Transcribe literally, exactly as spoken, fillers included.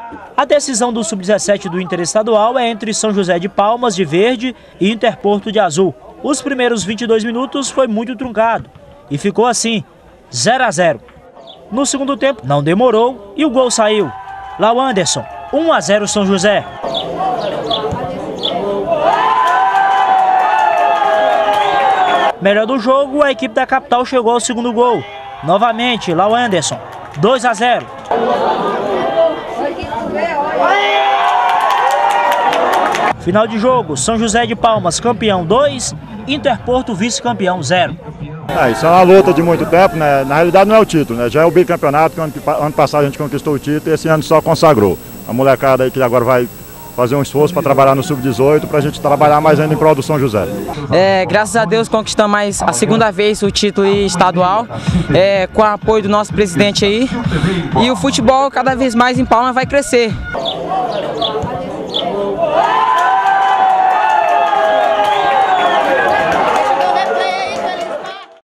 A decisão do sub dezessete do Interestadual é entre São José de Palmas, de verde, e Interporto de azul. Os primeiros vinte e dois minutos foi muito truncado e ficou assim, zero a zero. No segundo tempo, não demorou e o gol saiu. Lá o Anderson, um a zero São José. Melhor do jogo, a equipe da capital chegou ao segundo gol. Novamente, lá o Anderson, dois a zero. Final de jogo, São José de Palmas campeão dois, Interporto vice-campeão zero. É, isso é uma luta de muito tempo, né? Na realidade não é o título, né? Já é o bicampeonato, que ano, ano passado a gente conquistou o título e esse ano só consagrou. A molecada aí que agora vai fazer um esforço para trabalhar no sub dezoito, para a gente trabalhar mais ainda em prol do São José. É, graças a Deus conquistamos mais a segunda vez o título estadual, é, com o apoio do nosso presidente aí. E o futebol cada vez mais em Palmas vai crescer.